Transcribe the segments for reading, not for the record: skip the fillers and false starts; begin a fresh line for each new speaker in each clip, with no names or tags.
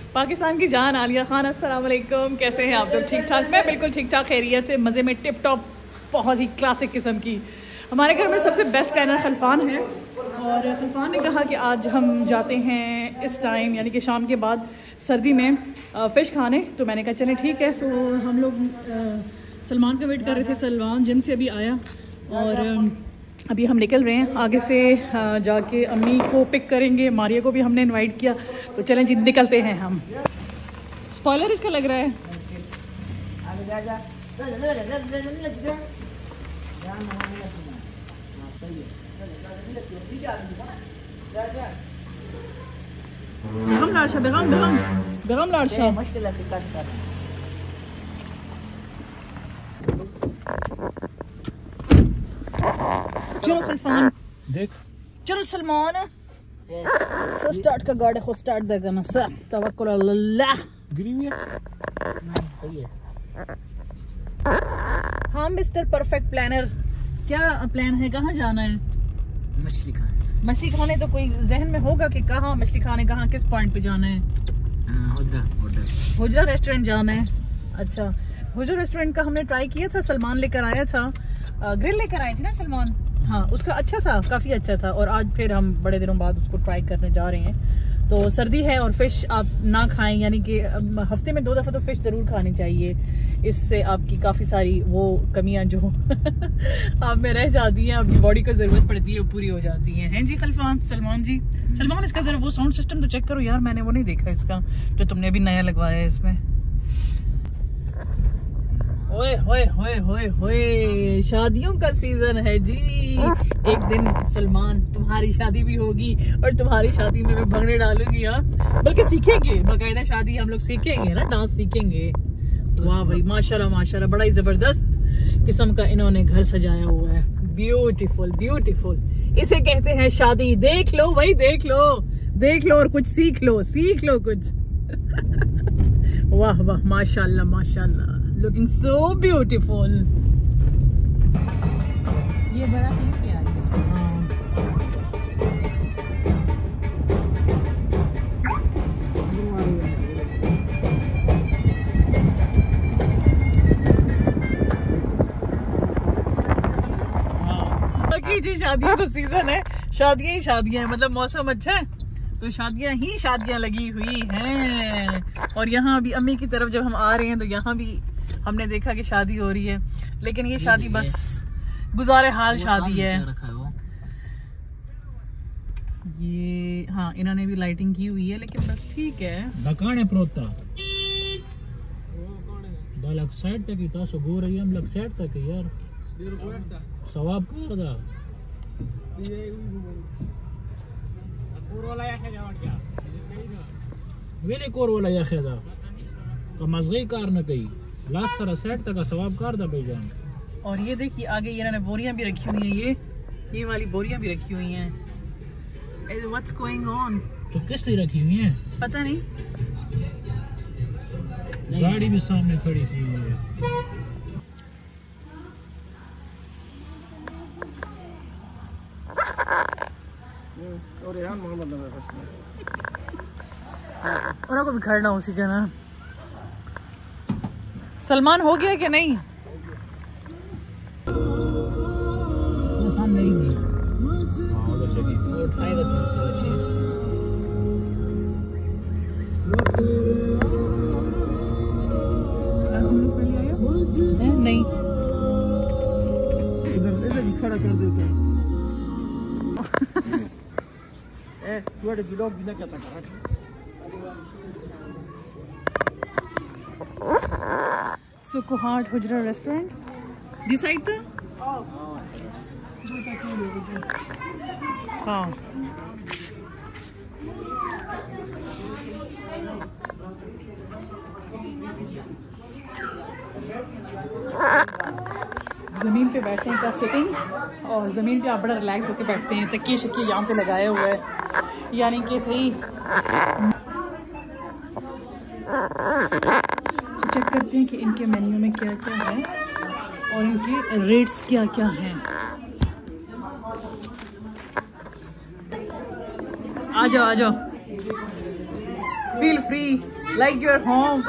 पाकिस्तान की जान आलिया खान, अस्सलाम वालेकुम। कैसे हैं आप लोग? ठीक ठाक? मैं बिल्कुल ठीक ठाक, खैरियत से, मज़े में, टिप टॉप, बहुत ही क्लासिक किस्म की। हमारे घर में सबसे बेस्ट प्लानर खलफान है और खलफान ने कहा कि आज हम जाते हैं इस टाइम यानी कि शाम के बाद सर्दी में फ़िश खाने। तो मैंने कहा चलें ठीक है। सो हम लोग सलमान का वेट कर रहे थे। सलमान जिम से अभी आया और अभी हम निकल रहे हैं। आगे से जाके अम्मी को पिक करेंगे, मारिया को भी हमने इनवाइट किया। तो चलें जी, निकलते हैं हम। स्पॉइलर इसका लग रहा है। बेगम लाडशाह, बेगम लाडशाह। चलो खलफान,
देख
चलो सलमान। खुद स्टार्ट का गाड़ी खुद स्टार्ट दे करना सर, तवक्कुल अल्लाह।
गिरी हुई है, सही है।
हाँ मिस्टर परफेक्ट प्लानर, क्या प्लान है? कहाँ जाना है?
मछली खाने।
मछली खाने तो कोई जहन में होगा कि कहाँ मछली खाने, कहाँ किस पॉइंट पे जाना है? हुजरा रेस्टोरेंट जाना है। अच्छा, हुजरा रेस्टोरेंट का हमने ट्राई किया था, सलमान लेकर आया था, ग्रिल लेकर आए थे ना सलमान। हाँ, उसका अच्छा था, काफ़ी अच्छा था। और आज फिर हम बड़े दिनों बाद उसको ट्राई करने जा रहे हैं। तो सर्दी है और फ़िश आप ना खाएं, यानी कि हफ्ते में 2 दफ़ा तो फ़िश ज़रूर खानी चाहिए। इससे आपकी काफ़ी सारी वो कमियां जो आप में रह जाती हैं, आपकी बॉडी को ज़रूरत पड़ती है, वो पूरी हो जाती हैं। हैं जी खलफान, सलमान जी। सलमान इसका ज़रा वो साउंड सिस्टम तो चेक करो यार, मैंने वो नहीं देखा इसका, जो तुमने अभी नया लगवाया है इसमें। ओए होए होए होए होए, शादियों का सीजन है जी। एक दिन सलमान तुम्हारी शादी भी होगी और तुम्हारी शादी में मैं भंगड़े डालूंगी। हाँ, बल्कि सीखेंगे, बाकायदा शादी हम लोग सीखेंगे ना, डांस सीखेंगे। वाह भाई, माशाल्लाह माशाल्लाह, बड़ा ही जबरदस्त किस्म का इन्होंने घर सजाया हुआ है। ब्यूटीफुल ब्यूटीफुल, इसे कहते हैं शादी। देख लो भाई, देख लो, देख लो और कुछ सीख लो, सीख लो कुछ। वाह वाह, माशाल्लाह माशाल्लाह, लुकिंग सो ब्यूटीफुल। ये बड़ा ही प्यार है इसका। बाकी जी शादियों का सीजन है, शादियां ही शादियां हैं, मतलब मौसम अच्छा है तो शादियां ही शादियां लगी हुई हैं। और यहाँ अभी अम्मी की तरफ जब हम आ रहे हैं तो यहाँ भी हमने देखा कि शादी हो रही है, लेकिन ये शादी बस गुजारे हाल शादी है। ये हाँ, इन्होंने भी लाइटिंग की हुई है, लेकिन बस ठीक है।
दकाने प्रोता दालक साइड तक ही तासो गो रही हम लग साइड तक है यार, सवाब कर दा कोर वाला या खेदा क्या वेले कोर वाला या खेदा का मजगी कार न कही लास्ट सारा सेट तक का सवाब कर दा भाईजान।
और ये देखिए आगे ये इन्होंने बोरियां भी रखी हुई हैं, ये वाली बोरियां भी रखी हुई हैं। What's going on?
तो किस लिए रखी हुई है
पता नहीं।
गाड़ी भी सामने खड़ी की हुई है।
और यार मोहम्मद
उन्होंने को भी खड़ना उसी का ना। सलमान हो गया कि नहीं?
वो सामने ही नहीं उधर लगी वो उठाएगा तुमसे
नहीं,
इधर खड़ा कर देते हैं। थोड़े ब्लॉग भी ना कहता करा।
So Kohat Hujra restaurant this side था। हाँ, ज़मीन पे बैठने का सिटिंग, और ज़मीन पे आप बड़ा रिलैक्स होकर बैठते हैं। तकिए शकिए यहाँ पे लगाए हुए है, यानी कि सही। तो चेक करते हैं कि इनके मेन्यू में क्या क्या है और इनके रेट्स क्या क्या हैं। आ जाओ आ जाओ। Feel free like your home.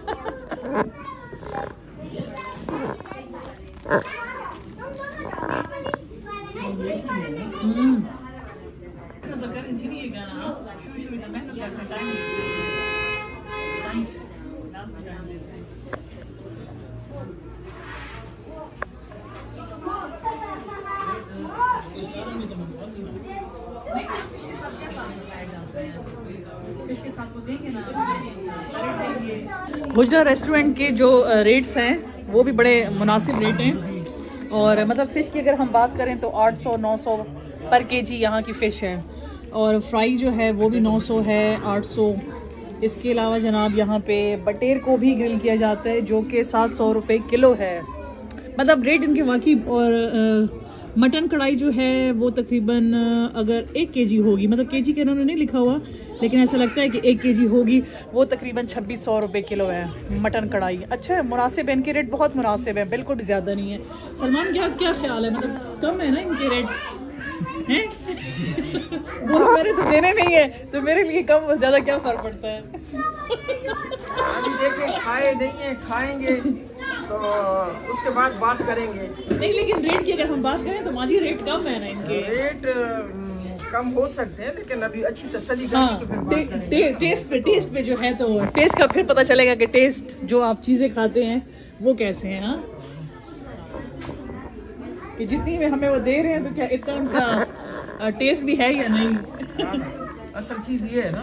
Hujra restaurant के जो रेट्स हैं वो भी बड़े मुनासिब रेट हैं और मतलब फ़िश की अगर हम बात करें तो 800-900 पर केजी यहाँ की फ़िश है और फ्राई जो है वो भी 900 है, 800। इसके अलावा जनाब यहाँ पे बटेर को भी ग्रिल किया जाता है जो कि 700 रुपये किलो है। मतलब रेट इनके वाकई। और मटन कढ़ाई जो है वो तकरीबन अगर 1 केजी होगी, मतलब केजी के उन्होंने नहीं लिखा हुआ लेकिन ऐसा लगता है कि 1 केजी होगी, वो तकरीबन 2600 रुपये किलो है मटन कढ़ाई। अच्छा है, मुनासिब है, इनके रेट बहुत मुनासिब है, बिल्कुल भी ज़्यादा नहीं है। सलमान क्या ख्याल है, मतलब कम है ना इनके रेट हैं? वो मैंने तो देने नहीं है तो मेरे लिए कम ज़्यादा क्या फ़र्क पड़ता है।
अभी देखें, खाए नहीं है, खाएंगे तो उसके बाद बात करेंगे।
नहीं लेकिन रेट की अगर हम बात करें तो माजी रेट कम है ना इनके।
रेट कम हो सकते हैं लेकिन अभी अच्छी तसल्ली
हाँ, टेस्ट पे जो है तो टेस्ट का फिर पता चलेगा कि टेस्ट जो आप चीज़ें खाते हैं वो कैसे हैं। हाँ, कि जितनी में हमें वो दे रहे हैं तो क्या इतना उनका टेस्ट भी है या नहीं।
असल चीज़ ये है ना।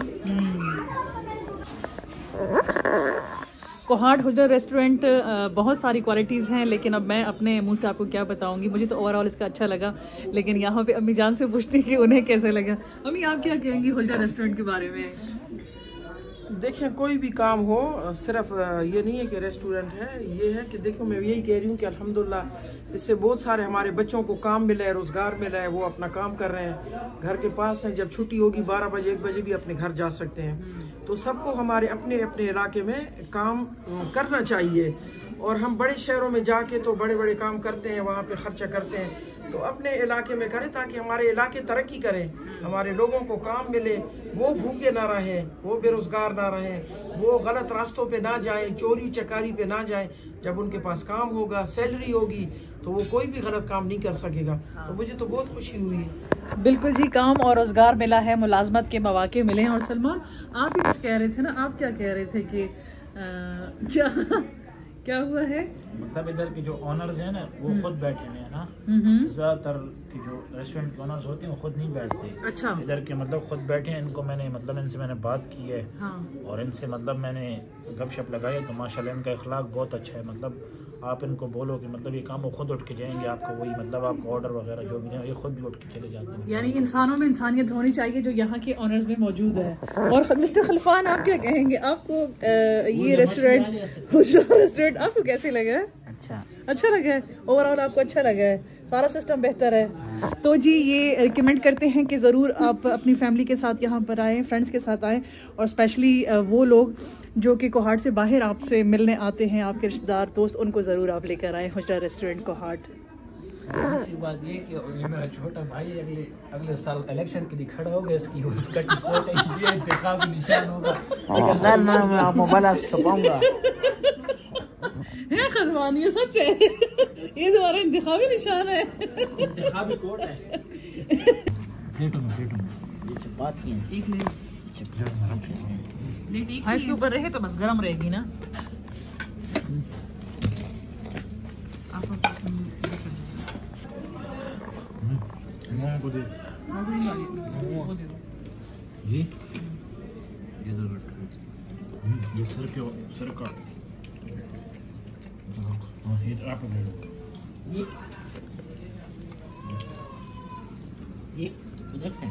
कोहाट हुजरा रेस्टोरेंट बहुत सारी क्वालिटीज़ हैं लेकिन अब मैं अपने मुंह से आपको क्या बताऊंगी। मुझे तो ओवरऑल इसका अच्छा लगा लेकिन यहाँ पे अम्मी जान से पूछती कि उन्हें कैसे लगा। अम्मी आप क्या कहेंगी हुजरा रेस्टोरेंट के बारे में?
देखें, कोई भी काम हो सिर्फ ये नहीं है कि रेस्टोरेंट है, ये है कि देखो मैं यही कह रही हूँ कि अल्हम्दुलिल्लाह इससे बहुत सारे हमारे बच्चों को काम मिला है, रोज़गार मिला है, वो अपना काम कर रहे हैं, घर के पास हैं। जब छुट्टी होगी 12 बजे 1 बजे भी अपने घर जा सकते हैं। तो सबको हमारे अपने अपने इलाके में काम करना चाहिए और हम बड़े शहरों में जाके तो बड़े बड़े काम करते हैं, वहाँ पे खर्चा करते हैं। तो अपने इलाके में करें ताकि हमारे इलाके तरक्की करें, हमारे लोगों को काम मिले, वो भूखे ना रहें, वो बेरोजगार ना रहें, वो गलत रास्तों पे ना जाएं, चोरी चकारी पे ना जाएं। जब उनके पास काम होगा, सैलरी होगी तो वो कोई भी गलत काम नहीं कर सकेगा। तो मुझे तो बहुत खुशी हुई है।
बिल्कुल जी, काम और रोजगार मिला है, मुलाजमत के मौके मिले हैं। और सलमान आप ही कुछ कह रहे थे ना, आप क्या कह रहे थे कि क्या हुआ है?
मतलब इधर के जो ऑनर्स हैं ना वो खुद बैठे हुए हैं ना, ज्यादातर की जो रेस्टोरेंट के ऑनर्स होते हैं वो खुद नहीं बैठते।
अच्छा,
इधर के मतलब खुद बैठे हैं। इनको मैंने मतलब इनसे मैंने बात की है।
हाँ।
और इनसे मतलब मैंने गपशप लगाई तो माशाल्लाह इनका अखलाक बहुत अच्छा है। मतलब आप इनको बोलो कि मतलब ये काम वो खुद उठ के जाएंगे, आपको वही मतलब आपको ऑर्डर वगैरह जो भी है ये खुद भी उठ के चले जाते हैं।
यानी इंसानों में इंसानियत होनी चाहिए जो यहाँ के ऑनर्स में मौजूद है। और मिस्टर खलफान आप क्या कहेंगे, आपको ये रेस्टोरेंट हुजरा रेस्टोरेंट आपको कैसे लगा? अच्छा लगा है, ओवरऑल आपको अच्छा लगा है, सारा सिस्टम बेहतर है। तो जी ये रिकमेंड करते हैं कि ज़रूर आप अपनी फैमिली के साथ यहाँ पर आएँ, फ्रेंड्स के साथ आएँ और स्पेशली वो लोग जो कि कोहाट से बाहर आपसे मिलने आते हैं, आपके रिश्तेदार दोस्त, उनको ज़रूर आप लेकर आएँ हुजरा रेस्टोरेंट कोहाट।
दूसरी बात ये कि ये मेरा छोटा भाई अगले साल इलेक्शन के लिए खड़ा होगा, इसकी उसका टिकट है, ये इंतखाबी निशान होगा। मैं मोबाइल आप छुपाऊंगा
है खलवान, ये सच है, ये तुम्हारा इंतखाबी निशान है,
इंतखाबी कोट है। प्लेटों में ये सब बात की है।
एक मिनट, हाँ इसके ऊपर रहे तो बस गरम रहेगी ना।
ये सर का ये आप ये इधर है।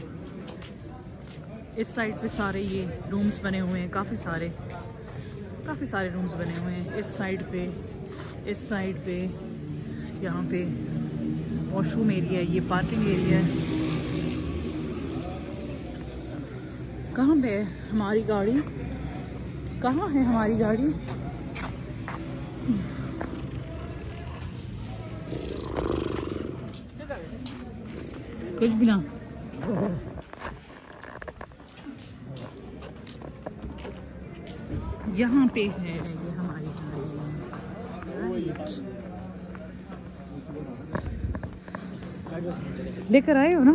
इस साइड पे सारे ये रूम्स बने हुए हैं, काफ़ी काफ़ी सारे रूम्स बने हुए हैं इस साइड पे, यहाँ पे वॉशरूम एरिया है, ये पार्किंग एरिया है। कहाँ पे है हमारी गाड़ी? कहाँ है हमारी गाड़ी? कुछ भी ना। यहाँ पे है ये हमारी गाड़ी। लेकर आए हो ना?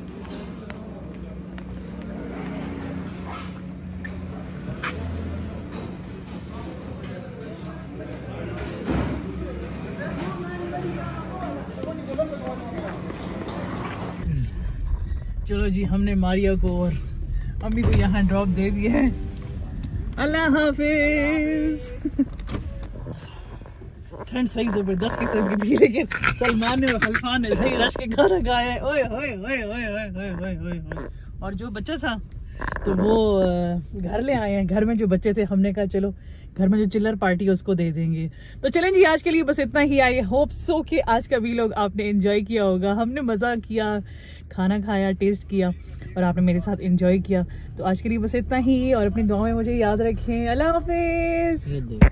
चलो जी, हमने मारिया को और अम्मी को यहाँ ड्रॉप दे दिया है। अल्लाह हाफिज। ठंड सही जबरदस्त किस्म की थी, लेकिन सलमान ने और खलफान ने सही रश के खाना खाया है। ओए ओए ओए ओए ओए ओए ओए ओए। और जो बच्चा था तो वो घर ले आए हैं। घर में जो बच्चे थे हमने कहा चलो घर में जो चिल्लर पार्टी है उसको दे देंगे। तो चलें जी, आज के लिए बस इतना ही। आई होप सो कि आज का व्लॉग आपने एंजॉय किया होगा। हमने मज़ा किया, खाना खाया, टेस्ट किया और आपने मेरे साथ एंजॉय किया। तो आज के लिए बस इतना ही और अपनी दुआ में मुझे याद रखें। अल्लाह हाफिज।